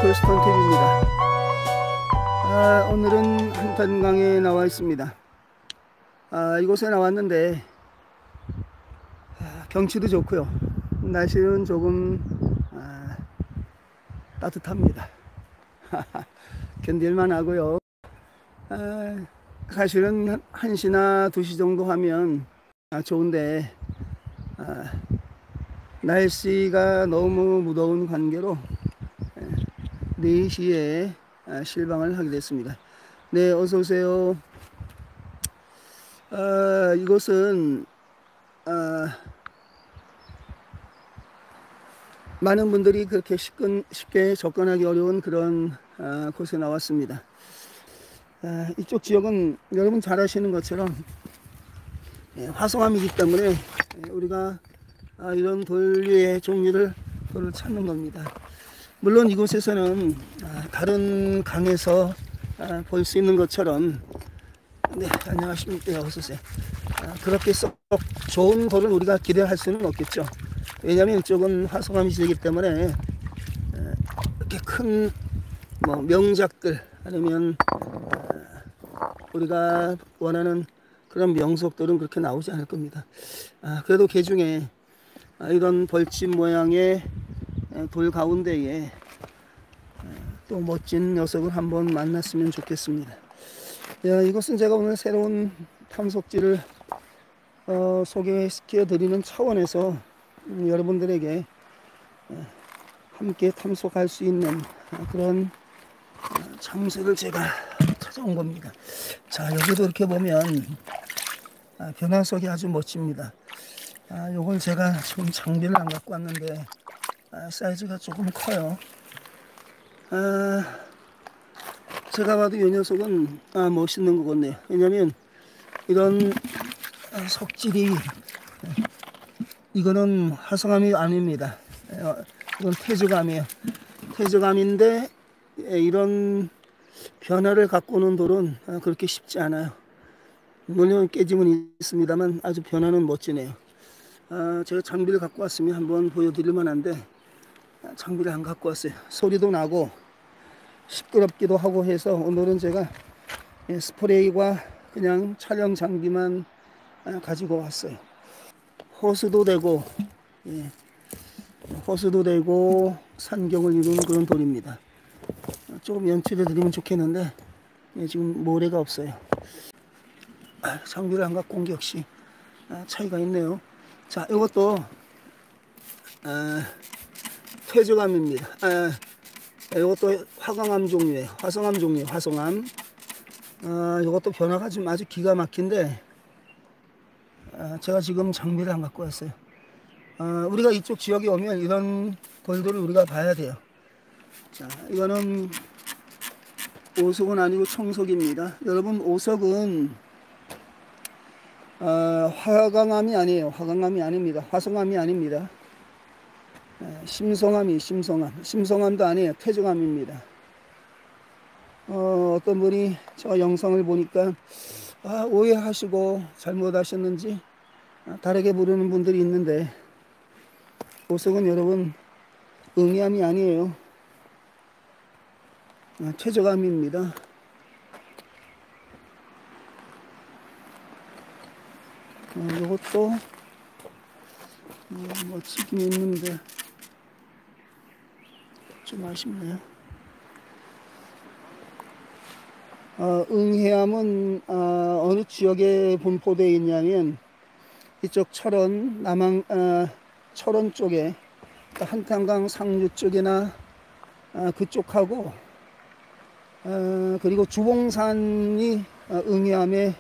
돌스톤 TV입니다. 오늘은 한탄강에 나와 있습니다. 이곳에 나왔는데 경치도 좋고요. 날씨는 조금 따뜻합니다. 견딜만 하고요. 사실은 1시나 2시 정도 하면 좋은데 날씨가 너무 무더운 관계로 4시에 실방을 하게 됐습니다. 네, 어서오세요. 이곳은 많은 분들이 그렇게 쉽게 접근하기 어려운 그런 곳에 나왔습니다. 이쪽 지역은 여러분 잘 아시는 것처럼 화성암이기 때문에 우리가 이런 돌류의 종류를 찾는 겁니다. 물론 이곳에서는 다른 강에서 볼 수 있는 것처럼, 네, 안녕하십니까, 어서오세요. 그렇게 썩 좋은 돌을 우리가 기대할 수는 없겠죠. 왜냐하면 이쪽은 화성암이 지대이기 때문에 이렇게 큰 명작들 아니면 우리가 원하는 그런 명석들은 그렇게 나오지 않을 겁니다. 그래도 그 중에 이런 벌집 모양의 돌 가운데에 또 멋진 녀석을 한번 만났으면 좋겠습니다. 이것은 제가 오늘 새로운 탐속지를 소개시켜 드리는 차원에서 여러분들에게 함께 탐속할 수 있는 그런 장소를 제가 찾아온 겁니다. 자, 여기도 이렇게 보면 변화석이 아주 멋집니다. 요걸 제가 지금 장비를 안 갖고 왔는데 사이즈가 조금 커요. 제가 봐도 이 녀석은 멋있는 것 같네요. 왜냐면 이런 석질이, 이거는 화성암이 아닙니다. 이건 태조암이에요. 태조암인데 이런 변화를 갖고 오는 돌은 그렇게 쉽지 않아요. 물론 깨짐은 있습니다만 아주 변화는 멋지네요. 제가 장비를 갖고 왔으면 한번 보여드릴 만한데 장비를 안 갖고 왔어요. 소리도 나고 시끄럽기도 하고 해서 오늘은 제가 스프레이와 그냥 촬영 장비만 가지고 왔어요. 호수도 되고 산경을 이루는 그런 돌입니다. 조금 연출해 드리면 좋겠는데 지금 모래가 없어요. 장비를 안 갖고 온 게 역시 차이가 있네요. 자, 이것도 퇴조감입니다. 이것도 화강암 종류예요. 화성암 종류예요. 화성암. 이것도 변화가 좀 아주 기가 막힌데 제가 지금 장비를 안 갖고 왔어요. 우리가 이쪽 지역에 오면 이런 돌들을 우리가 봐야 돼요. 자, 이거는 오석은 아니고 청석입니다. 여러분, 오석은 화강암이 아니에요. 화강암이 아닙니다. 화성암이 아닙니다. 심성암도 아니에요. 태조암입니다. 어떤 분이 저 영상을 보니까 오해하시고 잘못하셨는지 다르게 부르는 분들이 있는데, 오석은 여러분 응암이 아니에요. 태조암입니다. 이것도 멋지긴 있는데 좀 아쉽네요. 응해암은 어느 지역에 분포되어 있냐면 이쪽 철원, 철원 쪽에 한탄강 상류 쪽이나 그쪽하고 그리고 주봉산이 응해암의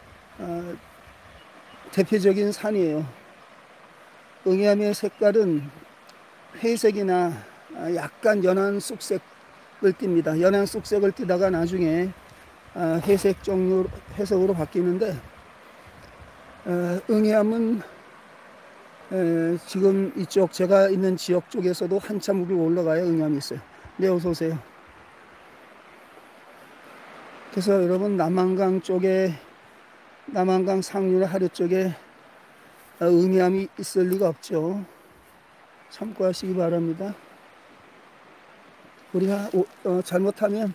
대표적인 산이에요. 응해암의 색깔은 회색이나 약간 연한 쑥색을 띱니다. 연한 쑥색을 띠다가 나중에 회색으로 바뀌는데, 응해암은 지금 이쪽 제가 있는 지역 쪽에서도 한참 위로 올라가야 응해암이 있어요. 네, 어서 오세요. 그래서 여러분, 남한강 상류나 하류 쪽에 응해암이 있을 리가 없죠. 참고하시기 바랍니다. 우리가 잘못하면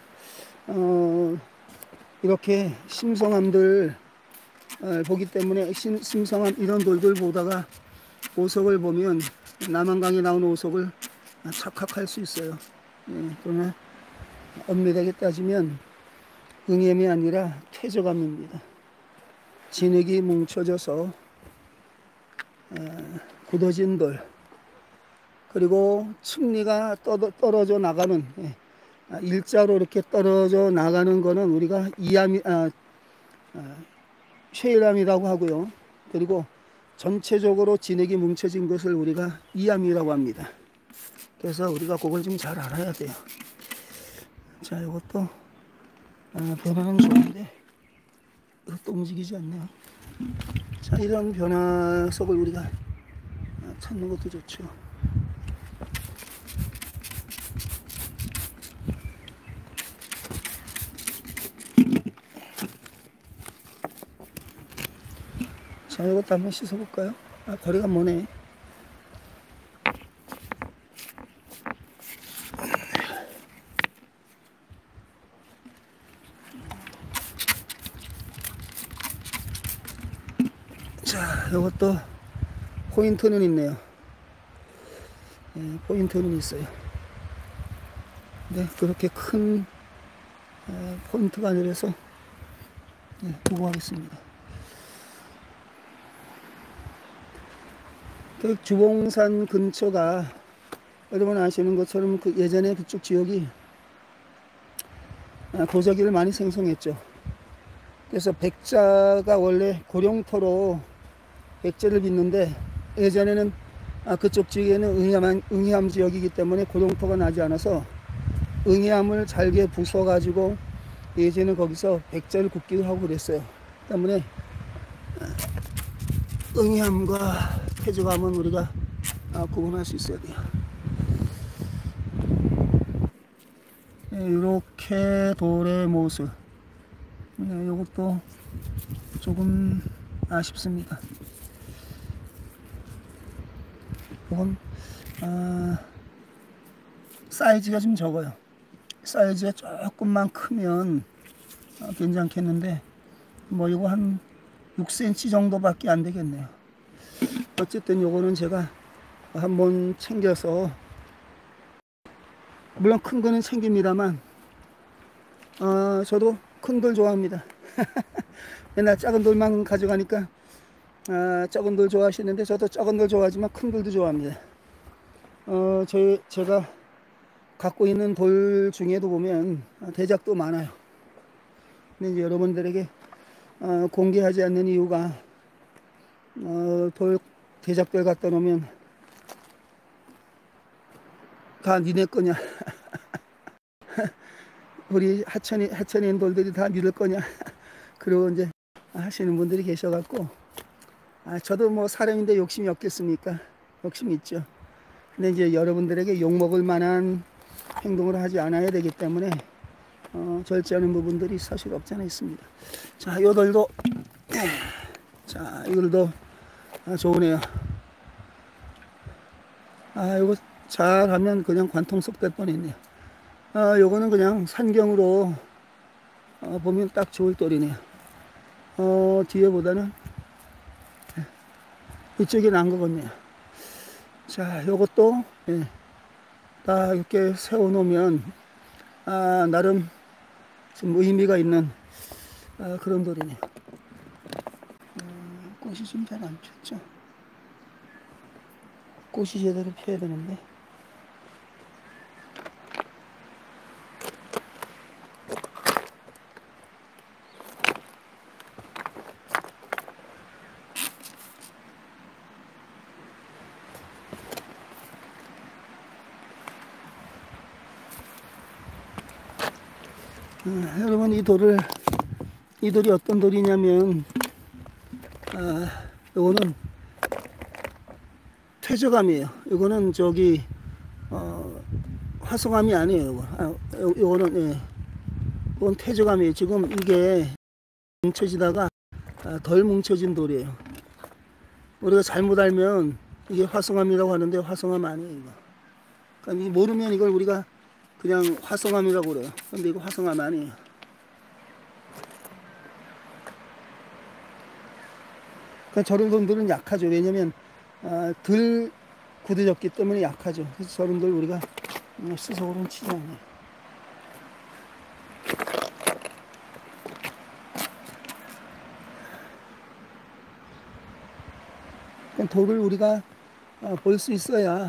이렇게 심성암들 보기 때문에 심성암 이런 돌들 보다가 오석을 보면 남한강에 나오는 오석을 착각할 수 있어요. 그러나 엄밀하게 따지면 응염이 아니라 퇴적암입니다. 진흙이 뭉쳐져서 굳어진 돌, 그리고 층리가 떨어져 나가는, 일자로 이렇게 떨어져 나가는 거는 우리가 쉐일암이라고 하고요. 그리고 전체적으로 진흙이 뭉쳐진 것을 우리가 이암이라고 합니다. 그래서 우리가 그걸 좀 잘 알아야 돼요. 자, 이것도 변화는 좋은데 이것도 움직이지 않네요. 자, 이런 변화석을 우리가 찾는 것도 좋죠. 자, 이것도 한번 씻어볼까요? 거리가 머네. 자, 이것도 포인트는 있네요. 포인트는 있어요. 네, 그렇게 큰 포인트가 아니라서 보고 하겠습니다. 그 주봉산 근처가 여러분 아시는 것처럼 그 예전에 그쪽 지역이 도자기를 많이 생성했죠. 그래서 백자가 원래 고령토로 백제를 빚는데, 예전에는 그쪽 지역에는 응해암 지역이기 때문에 고령토가 나지 않아서 응해암을 잘게 부숴 가지고 예전에는 거기서 백제를 굽기도 하고 그랬어요. 때문에 응해암과 퇴적암은 우리가 구분할 수 있어야 돼요. 이렇게 돌의 모습, 이것도 조금 아쉽습니다. 이건 사이즈가 좀 적어요. 사이즈가 조금만 크면 괜찮겠는데 뭐 이거 한 6cm 정도밖에 안 되겠네요. 어쨌든 요거는 제가 한번 챙겨서, 물론 큰 거는 챙깁니다만 저도 큰 돌 좋아합니다. 맨날 작은 돌만 가져가니까 작은 돌 좋아하시는데 저도 작은 돌 좋아하지만 큰 돌도 좋아합니다. 제가 갖고 있는 돌 중에도 보면 대작도 많아요. 근데 이제 여러분들에게 공개하지 않는 이유가 대작들 갖다 놓으면 다 니네 거냐 우리 하천에 있는 돌들이 다 니들 거냐 그러고 이제 하시는 분들이 계셔갖고, 저도 뭐 사람인데 욕심이 없겠습니까? 욕심이 있죠. 근데 이제 여러분들에게 욕먹을 만한 행동을 하지 않아야 되기 때문에 절제하는 부분들이 사실 없지 않아 있습니다. 자, 요 돌도 자, 이걸도 좋으네요. 요거 잘하면 그냥 관통석 될 뻔했네요. 요거는 그냥 산경으로 보면 딱 좋을 돌이네요. 뒤에보다는 이쪽이 나은 것 같네요. 자, 요것도 딱 이렇게 세워 놓으면 나름 좀 의미가 있는 그런 돌이네요. 꽃이 좀 잘 안 폈죠. 꽃이 제대로 펴야 되는데. 여러분, 이 돌이 어떤 돌이냐면, 요거는 퇴적암이에요. 요거는 화성암이 아니에요. 요거는 이건 퇴적암이에요. 지금 이게 뭉쳐지다가 덜 뭉쳐진 돌이에요. 우리가 잘못 알면 이게 화성암이라고 하는데 화성암 아니에요. 이거. 그러니까 모르면 이걸 우리가 그냥 화성암이라고 그래요. 근데 이거 화성암 아니에요. 그러니까 저런 돌들은 약하죠. 왜냐면 덜 굳어졌기 때문에 약하죠. 그래서 저런 돌 우리가 수석으로는 치지 않아요. 그러니까 돌을 우리가 볼 수 있어야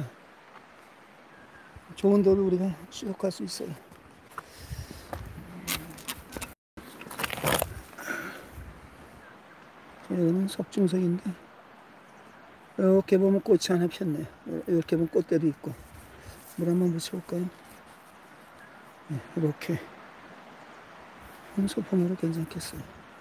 좋은 돌을 우리가 추적할 수 있어요. 여기는 석중석인데 이렇게 보면 꽃이 하나 폈네요. 이렇게 보면 꽃대도 있고. 물 한번 묻혀볼까요? 네, 이렇게 소품으로 괜찮겠어요.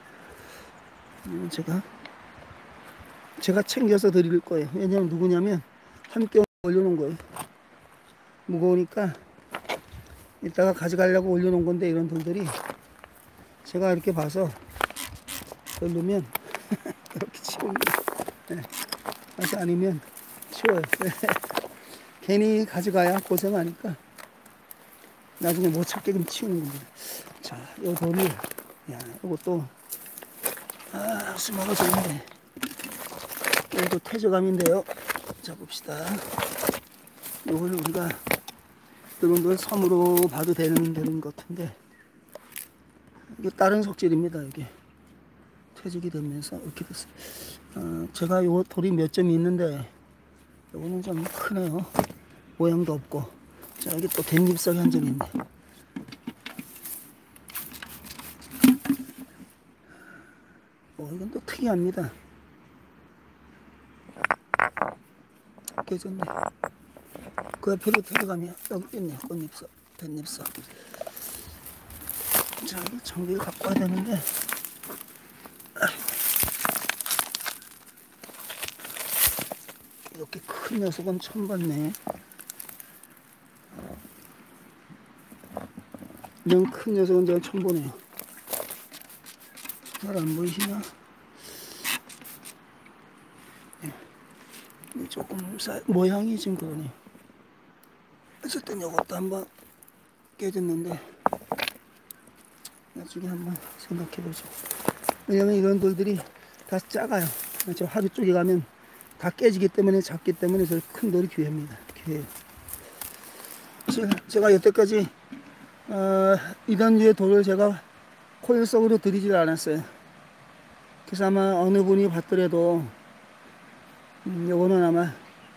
제가 챙겨서 드릴 거예요. 왜냐면 누구냐면 함께 올려놓은 거예요. 무거우니까 이따가 가져가려고 올려놓은 건데 이런 돌들이 제가 이렇게 봐서 걸르면 이렇게 치웁니다. 네. 다시 아니면 치워요. 네. 괜히 가져가야 고생하니까 나중에 못 찾게끔 치우는 겁니다. 자, 요 돌이, 야, 요것도, 수마가 좋은데. 여기도 퇴적암인데요. 자, 봅시다. 요걸 우리가, 이런 걸 섬으로 봐도 되는 것 같은데. 이게 다른 속질입니다, 이게. 퇴적이 되면서 이렇게 됐어요. 제가 요 돌이 몇 점이 있는데, 요거는 좀 크네요. 모양도 없고. 자, 여기 또 댄잎석이 한 점 있네. 이건 또 특이합니다. 깨졌네. 그 옆에도 들어가면 여기 있네. 꽃잎석, 댄잎석. 자, 이 장비를 갖고 와야 되는데. 이렇게 큰 녀석은 처음 봤네. 이런 큰 녀석은 제가 처음 보네요. 잘 안 보이시나? 네. 조금 모양이 지금 그러네요. 어쨌든 이것도 한번 깨졌는데 나중에 한번 생각해보죠. 왜냐면 이런 돌들이 다 작아요. 저 하루 쪽에 가면 다 깨지기 때문에 작기 때문에 저 큰 돌이 귀합니다. 귀해요. 제가 여태까지 이런 류의 돌을 제가 콜석으로 드리질 않았어요. 그래서 아마 어느 분이 봤더라도 요거는 아마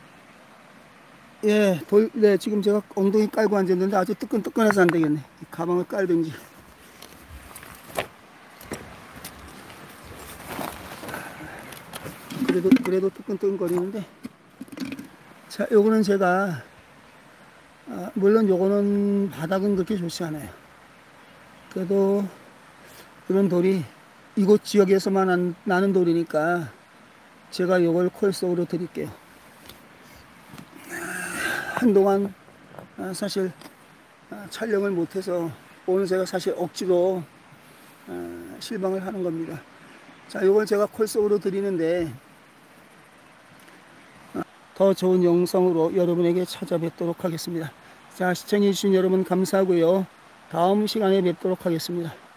네, 지금 제가 엉덩이 깔고 앉았는데 아주 뜨끈뜨끈해서 안 되겠네. 가방을 깔든지. 그래도 뜨끈뜨끈거리는데. 자, 요거는 제가 물론 요거는 바닥은 그렇게 좋지 않아요. 그래도 이런 돌이 이곳 지역에서만 나는 돌이니까 제가 요걸 콜석으로 드릴게요. 한동안 사실 촬영을 못해서 오늘 제가 사실 억지로 실방을 하는 겁니다. 자, 요걸 제가 콜석으로 드리는데 더 좋은 영상으로 여러분에게 찾아뵙도록 하겠습니다. 자, 시청해주신 여러분 감사하고요. 다음 시간에 뵙도록 하겠습니다.